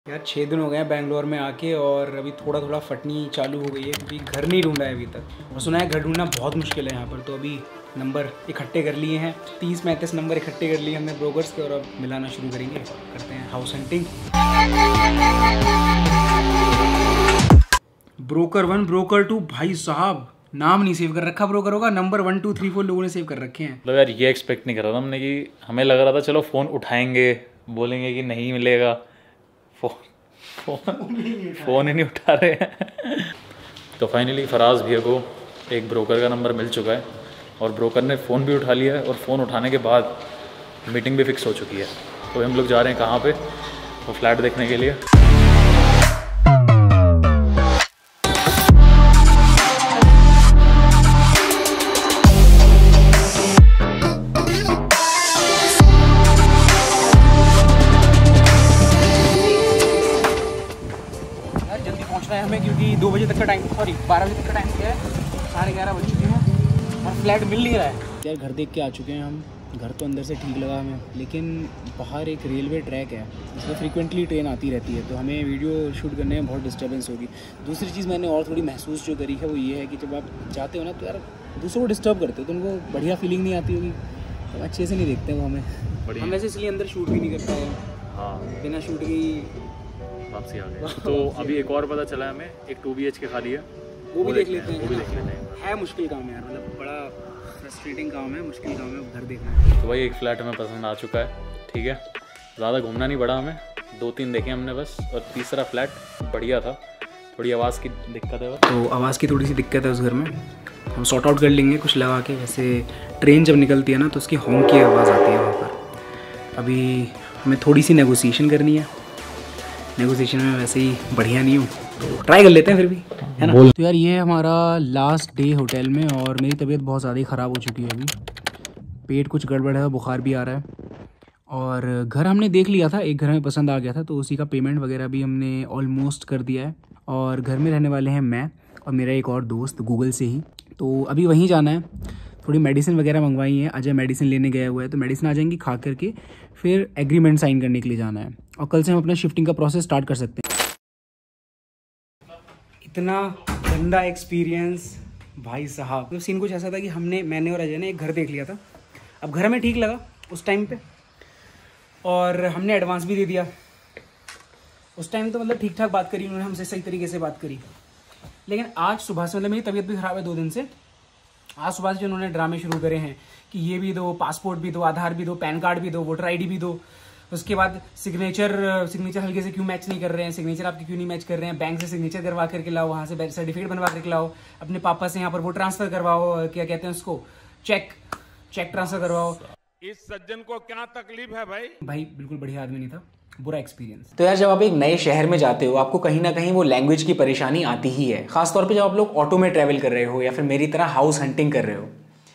यार 6 दिन हो गए हैं बैंगलोर में आके और अभी थोड़ा थोड़ा फटनी चालू हो गई है क्योंकि घर नहीं ढूंढा है अभी तक। और सुना है घर ढूंढना बहुत मुश्किल है यहाँ पर, तो अभी नंबर इकट्ठे कर लिए हैं, 30-35 नंबर इकट्ठे कर लिए हमने ब्रोकर्स के और अब मिलाना शुरू करेंगे, करते हैं हाउस हंटिंग। ब्रोकर 1 ब्रोकर 2 भाई साहब नाम नहीं सेव कर रखा ब्रोकर होगा, नंबर 1 2 3 4 लोगों ने सेव कर रखे हैं। मतलब यार ये एक्सपेक्ट नहीं कर रहा था हमने कि हमें लग रहा था चलो फ़ोन उठाएंगे, बोलेंगे कि नहीं मिलेगा, फ़ोन ही नहीं उठा रहे हैं। तो फाइनली फराज भैया को एक ब्रोकर का नंबर मिल चुका है और ब्रोकर ने फ़ोन भी उठा लिया है और फ़ोन उठाने के बाद मीटिंग भी फिक्स हो चुकी है। तो हम लोग जा रहे हैं कहाँ पे, वो फ्लैट देखने के लिए। हमें क्योंकि 2 बजे तक का टाइम, सॉरी 12 बजे तक का टाइम दिया है, 11:30 बज चुके हैं और फ्लैट मिल नहीं रहा है। यार घर देख के आ चुके हैं हम, घर तो अंदर से ठीक लगा हमें, लेकिन बाहर एक रेलवे ट्रैक है जिसमें फ्रीक्वेंटली ट्रेन आती रहती है, तो हमें वीडियो शूट करने में बहुत डिस्टर्बेंस होगी। दूसरी चीज़ मैंने और थोड़ी महसूस जो करी है वो ये है कि जब आप जाते हो ना तो यार दूसरों को डिस्टर्ब करते हो तो उनको बढ़िया फीलिंग नहीं आती होगी, तो अच्छे से नहीं देखते वो हमें। हम वैसे इसलिए अंदर शूट भी नहीं कर पाए। हाँ, बिना शूट की वापसी आ गए। तो अभी एक और पता चला हमें, एक 2 BHK खाली है, वो भी देख लेते हैं। वो भी देख लेते हैं। है मुश्किल काम है यार, मतलब बड़ा फ्रस्ट्रेटिंग काम है, मुश्किल काम है घर देखना। तो भाई एक फ्लैट हमें पसंद आ चुका है, ठीक है, ज़्यादा घूमना नहीं पड़ा हमें, 2-3 देखे हमने बस, और तीसरा फ्लैट बढ़िया था। थोड़ी आवाज़ की दिक्कत है, तो आवाज़ की थोड़ी सी दिक्कत है उस घर में, हम सॉर्ट आउट कर लेंगे कुछ लगा के। वैसे ट्रेन जब निकलती है ना तो उसकी हॉर्न की आवाज़ आती है वहाँ पर। अभी हमें थोड़ी सी नेगोशिएशन करनी है, नेगोशिएशन में वैसे ही बढ़िया नहीं हूँ तो ट्राई कर लेते हैं फिर भी, है ना। तो यार ये हमारा लास्ट डे होटल में और मेरी तबीयत बहुत ज़्यादा ही ख़राब हो चुकी है, अभी पेट कुछ गड़बड़ है, बुखार भी आ रहा है। और घर हमने देख लिया था, एक घर हमें पसंद आ गया था तो उसी का पेमेंट वगैरह भी हमने ऑलमोस्ट कर दिया है। और घर में रहने वाले हैं मैं और मेरा एक और दोस्त गूगल से ही, तो अभी वहीं जाना है। थोड़ी मेडिसिन वगैरह मंगवाई है, अजय मेडिसिन लेने गया हुआ है, तो मेडिसिन आ जाएंगी, खा करके फिर एग्रीमेंट साइन करने के लिए जाना है और कल से हम अपना शिफ्टिंग का प्रोसेस स्टार्ट कर सकते हैं। इतना गंदा एक्सपीरियंस भाई साहब। तो सीन कुछ ऐसा था कि मैंने और अजय ने एक घर देख लिया था, अब घर हमें ठीक लगा उस टाइम पे और हमने एडवांस भी दे दिया उस टाइम, तो मतलब ठीक ठाक बात करी उन्होंने हमसे, सही तरीके से बात करी। लेकिन आज सुबह से, मतलब मेरी तबीयत भी ख़राब है 2 दिन से, आज सुबह से उन्होंने ड्रामे शुरू करे हैं कि ये भी दो, पासपोर्ट भी दो, आधार भी दो, पैन कार्ड भी दो, वोटर ID भी दो, उसके बाद सिग्नेचर हल्के से क्यों मैच नहीं कर रहे हैं, सिग्नेचर आपके क्यों नहीं मैच कर रहे हैं, बैंक से सिग्नेचर करवा करके लाओ, वहाँ से सर्टिफिकेट बनवा करके लाओ, अपने पापा से यहाँ पर वो ट्रांसफर करवाओ, क्या कहते हैं उसको, चेक ट्रांसफर करवाओ। इस सज्जन को क्या तकलीफ है भाई बिल्कुल बढ़िया आदमी नहीं था, बुरा एक्सपीरियंस। तो यार जब आप एक नए शहर में जाते हो आपको कहीं ना कहीं वो लैंग्वेज की परेशानी आती ही है, खासतौर पे जब आप लोग ऑटो में ट्रैवल कर रहे हो या फिर मेरी तरह हाउस हंटिंग कर रहे हो।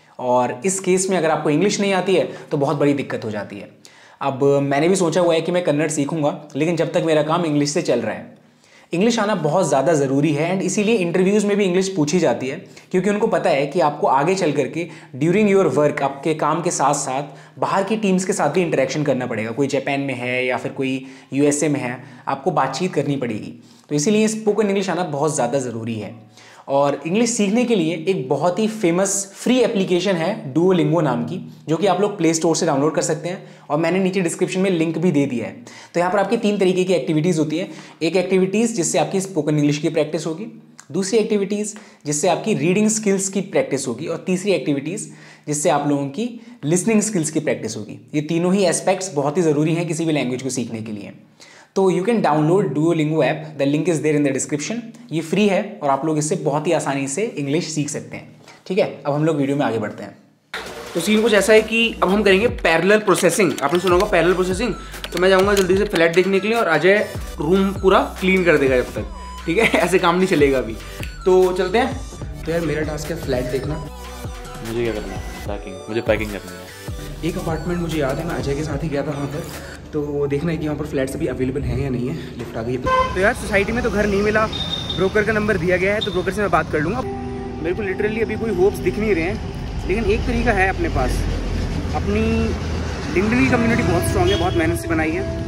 और इस केस में अगर आपको इंग्लिश नहीं आती है तो बहुत बड़ी दिक्कत हो जाती है। अब मैंने भी सोचा हुआ है कि मैं कन्नड़ सीखूंगा, लेकिन जब तक मेरा काम इंग्लिश से चल रहा है। इंग्लिश आना बहुत ज़्यादा ज़रूरी है एंड इसीलिए इंटरव्यूज़ में भी इंग्लिश पूछी जाती है, क्योंकि उनको पता है कि आपको आगे चल करके ड्यूरिंग योर वर्क आपके काम के साथ साथ बाहर की टीम्स के साथ भी इंटरेक्शन करना पड़ेगा। कोई जापान में है या फिर कोई USA में है, आपको बातचीत करनी पड़ेगी, तो इसीलिए स्पोकन इंग्लिश आना बहुत ज़्यादा ज़रूरी है। और इंग्लिश सीखने के लिए एक बहुत ही फेमस फ्री एप्लीकेशन है डुओलिंगो नाम की, जो कि आप लोग प्ले स्टोर से डाउनलोड कर सकते हैं और मैंने नीचे डिस्क्रिप्शन में लिंक भी दे दिया है। तो यहाँ पर आपकी 3 तरीके की एक्टिविटीज़ होती है। एक एक्टिविटीज़ जिससे आपकी स्पोकन इंग्लिश की प्रैक्टिस होगी, दूसरी एक्टिविटीज़ जिससे आपकी रीडिंग स्किल्स की प्रैक्टिस होगी, और तीसरी एक्टिविटीज़ जिससे आप लोगों की लिसनिंग स्किल्स की प्रैक्टिस होगी। ये तीनों ही एस्पेक्ट्स बहुत ही ज़रूरी हैं किसी भी लैंग्वेज को सीखने के लिए। तो you can download Duolingo app, the link is there in the description. ये फ्री है और आप लोग इससे बहुत ही आसानी से इंग्लिश सीख सकते हैं। ठीक है, अब हम लोग वीडियो में आगे बढ़ते हैं। तो सीन कुछ ऐसा है कि अब हम करेंगे पैरेलल प्रोसेसिंग। आपने सुना होगा पैरेलल प्रोसेसिंग। तो मैं जाऊँगा जल्दी से फ्लैट देखने के लिए और अजय रूम पूरा क्लीन कर देगा जब तक, ठीक है। ऐसे काम नहीं चलेगा अभी, तो चलते हैं। तो यार मेरा टास्क है फ्लैट देखना। मुझे क्या करना है? पैकिंग, मुझे पैकिंग करनी है। एक अपार्टमेंट मुझे याद है, मैं अजय के साथ ही गया था वहाँ पर, तो देखना है कि वहाँ पर फ्लैट्स अभी अवेलेबल हैं या नहीं है। लिफ्ट आ गई। तो यार सोसाइटी में तो घर नहीं मिला, ब्रोकर का नंबर दिया गया है, तो ब्रोकर से मैं बात कर लूँगा। मेरे को लिटरली अभी कोई होप्स दिख नहीं रहे हैं, लेकिन एक तरीका है अपने पास। अपनी लिंक्डइन की कम्युनिटी बहुत स्ट्रॉन्ग है, बहुत मेहनत से बनाई है।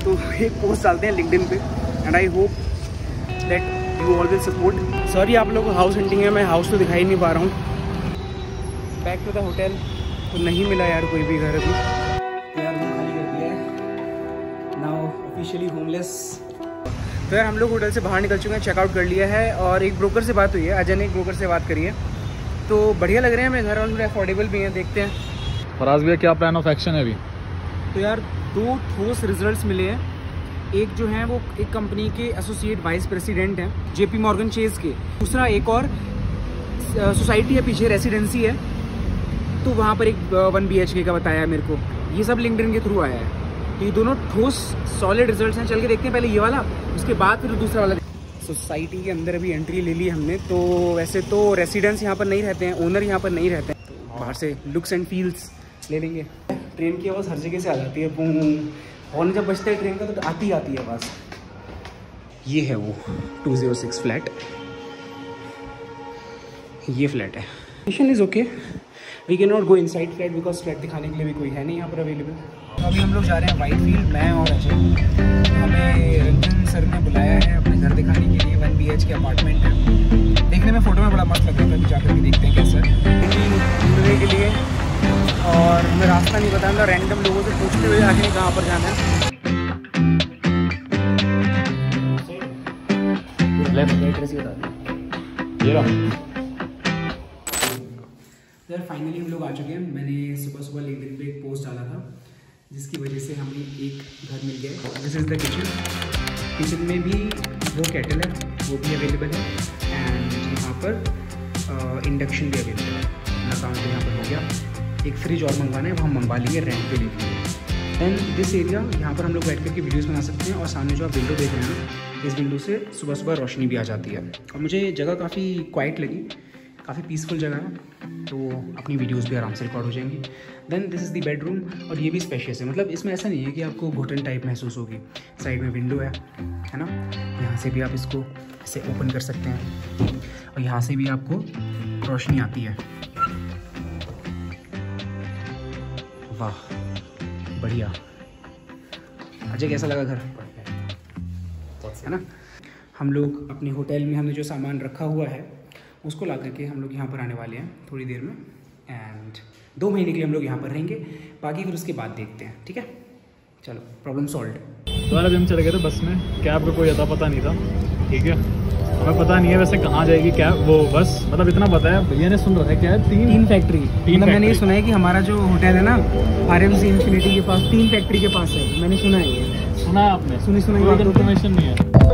तो एक पोस्ट डालते हैं लिंक्डइन पे and I hope that you all will support. Sorry आप लोगों को हाउस हंटिंग है, मैं हाउस तो दिखाई नहीं पा रहा हूँ। बैक टू द होटल, तो नहीं मिला यार कोई भी घर अभी, यार रूम खाली कर दिया है, नाउ ऑफिशियली होमलेस। तो यार हम लोग होटल से बाहर निकल चुके हैं, चेकआउट कर लिया है और एक ब्रोकर से बात हुई है, अजय ने एक ब्रोकर से बात करी है, तो बढ़िया लग रहे हैं मेरे घर और थोड़े अफोर्डेबल भी हैं, देखते हैं। फराज भैया क्या प्लान ऑफ एक्शन है अभी? तो यार 2 ठोस रिजल्ट्स मिले हैं। एक जो है वो एक कंपनी के एसोसिएट वाइस प्रेसिडेंट हैं JP मॉर्गन चेज के, दूसरा एक और सोसाइटी है पीछे, रेसिडेंसी है, तो वहाँ पर एक 1 BHK का बताया है मेरे को। ये सब लिंक्डइन के थ्रू आया है, तो ये दोनों ठोस सॉलिड रिजल्ट्स हैं। चल के देखते हैं पहले ये वाला, उसके बाद फिर दूसरा वाला। सोसाइटी के अंदर अभी एंट्री ले ली हमने। तो वैसे तो रेसिडेंट्स यहाँ पर नहीं रहते हैं, ओनर यहाँ पर नहीं रहते हैं, तो बाहर से लुक्स एंड फील्स ले लेंगे। ट्रेन की आवाज़ हर जगह से आ जाती है, हॉर्न जब बजता है ट्रेन का तो आती है आवाज़। ये है वो 206 फ्लैट, ये फ्लैट है। Condition is okay, we can not go inside flat because flat दिखाने के लिए भी कोई है नहीं यहाँ पर अवेलेबल। तो अभी हम लोग जा रहे हैं वाइट फील्ड, मैं और अजय। हमें रंजन सर ने बुलाया है अपने घर दिखाने के लिए, 1 BHK अपार्टमेंट है। देखने में फ़ोटो में बड़ा मस्त लग रहा है, अभी जाकर के देखते हैं कैसा है घूमने के लिए। और हमें रास्ता नहीं पता, मतलब रैंडम लोगों से पूछते हुए आगे कहाँ पर जाना है। यार फाइनली हम लोग आ चुके हैं। मैंने सुबह लिंक्डइन पे एक पोस्ट डाला था जिसकी वजह से हमें एक घर मिल गया। दिस इज़ द किचन में भी वो केटल है, वो भी अवेलेबल है, एंड यहाँ पर इंडक्शन भी अवेलेबल है। अपना काम तो यहाँ पर हो गया। एक फ्रिज और मंगवाना है, वो हम मंगवा लिए, रेंट पे ले लिए। दैन दिस एरिया, यहाँ पर हम लोग बैठ करके वीडियोस बना सकते हैं। और सामने जो आप विंडो देख रहे हैं ना, इस विंडो से सुबह रोशनी भी आ जाती है। और मुझे जगह काफ़ी क्वाइट लगी, काफ़ी पीसफुल जगह है, तो अपनी वीडियोस भी आराम से रिकॉर्ड हो जाएंगी। Then this is the bedroom, और ये भी स्पेशियस है, मतलब इसमें ऐसा नहीं है कि आपको घुटन टाइप महसूस होगी। साइड में विंडो है ना, यहाँ से भी आप इसको ऐसे ओपन कर सकते हैं और यहाँ से भी आपको रोशनी आती है। वाह बढ़िया। अजय कैसा लगा घर? है ना। हम लोग अपने होटल में हमने जो सामान रखा हुआ है उसको ला करके हम लोग यहाँ पर आने वाले हैं थोड़ी देर में, एंड 2 महीने के लिए हम लोग यहाँ पर रहेंगे, बाकी फिर उसके बाद देखते हैं। ठीक है, चलो, प्रॉब्लम सॉल्व। तो यार अभी हम चले गए थे बस में, कैब का कोई अता पता नहीं था। ठीक है, हमें पता नहीं है वैसे कहाँ जाएगी कैब, वो बस मतलब इतना पता है भैया ने सुन रहा है क्या है, 3 फैक्ट्री। मतलब मैंने ये सुना है कि हमारा जो होटल है ना RMC इन्फिनिटी के पास 3 फैक्ट्री के पास है। मैंने सुना है, ये सुना है आपने? सुनी इन्फॉर्मेशन नहीं है।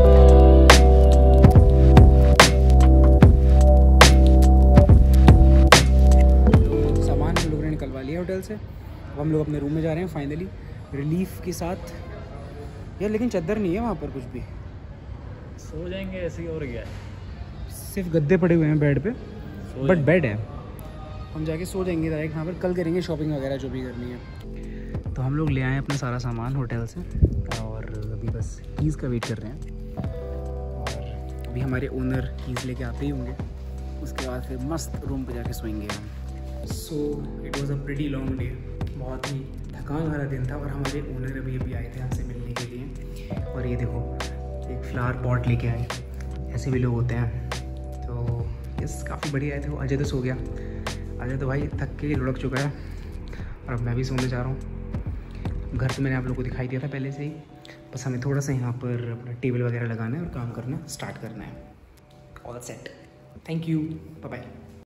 सामान हम लोगों ने निकलवा लिया होटल से, अब हम लोग अपने रूम में जा रहे हैं फाइनली रिलीफ के साथ। यार लेकिन चद्दर नहीं है वहाँ पर कुछ भी, सो जाएंगे ऐसे ही। और क्या है, सिर्फ गद्दे पड़े हुए हैं बेड पे, बट बेड है। हम जाके सो जाएंगे डायरेक्ट वहाँ पर, कल करेंगे शॉपिंग वगैरह जो भी करनी है। तो हम लोग ले आए अपना सारा सामान होटल से और अभी बस कीज़ का वेट कर रहे हैं। और अभी हमारे ओनर कीज़ लेके आते ही होंगे, उसके बाद फिर मस्त रूम पे जाके सोएंगे हम। So it was a pretty long day, बहुत ही थकान वाला दिन था। और हमारे ओनर अभी आए थे हमसे मिलने के लिए, और ये देखो एक फ्लावर पॉट लेके आए। ऐसे भी लोग होते हैं। तो यस, काफ़ी बढ़िया आए थे वो। अजय तो सो गया, अजय तो भाई थक के लुढ़क चुका है, और अब मैं भी सोने जा रहा हूँ। घर तो मैंने आप लोगों को दिखाई दिया था पहले से ही, बस हमें थोड़ा सा यहाँ पर अपना टेबल वगैरह लगाना है और काम करना स्टार्ट करना है। All set, thank you, bye bye.